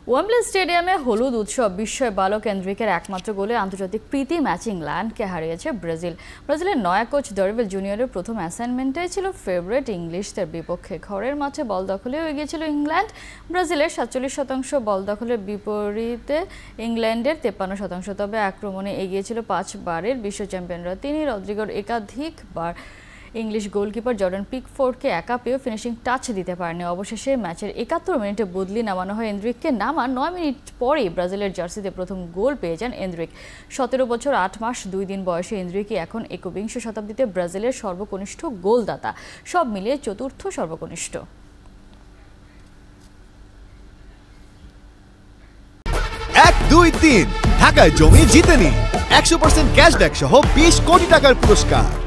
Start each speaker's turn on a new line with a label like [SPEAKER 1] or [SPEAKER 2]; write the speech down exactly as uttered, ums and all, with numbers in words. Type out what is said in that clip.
[SPEAKER 1] Wembley স্টেডিয়ামে হলুদ উৎসব বিস্ময় বালক এন্দ্রিকের একমাত্র গোলে আন্তর্জাতিক প্রীতি ম্যাচ ইংল্যান্ডকে হারিয়েছে ব্রাজিল। ব্রাজিলের নয়া কোচ ডরিভেল জুনিয়রের প্রথম অ্যাসাইনমেন্টেই ছিল ফেভারিট ইংলিশদের বিপক্ষে। ঘরের মাঠে বল দখলেও এগিয়েছিল ইংল্যান্ড। ব্রাজিলের সাতচল্লিশ শতাংশ বল দখলের বিপরীতে ইংল্যান্ডের তেপ্পান্ন শতাংশ। তবে আক্রমণে এগিয়েছিল পাঁচবারের বিশ্ব চ্যাম্পিয়নরা। তিনি রদ্রিগোর একাধিকবার ইংলিশ গোলকিপার জর্ডান পিকফোর্ডকে একা পেয়েও ফিনিশিং টাচ দিতে পারেনি। অবশেষে ম্যাচের একাত্তর মিনিটে বদলি নামানো হয় এন্দ্রিককে। নামার নয় মিনিট পরেই ব্রাজিলের জার্সিতে প্রথম গোল পেয়ে যান এন্দ্রিক। সতেরো বছর আট মাস দুই দিন বয়সে এন্দ্রিকই এখন একবিংশ শতাব্দীতে ব্রাজিলের সর্বকনিষ্ঠ গোলদাতা, সব মিলিয়ে চতুর্থ সর্বকনিষ্ঠ।
[SPEAKER 2] এক দুই তিন ঢাকায় জমি জিতে নিন একশো পার্সেন্ট ক্যাশব্যাক সহ বিশ কোটি টাকার পুরস্কার।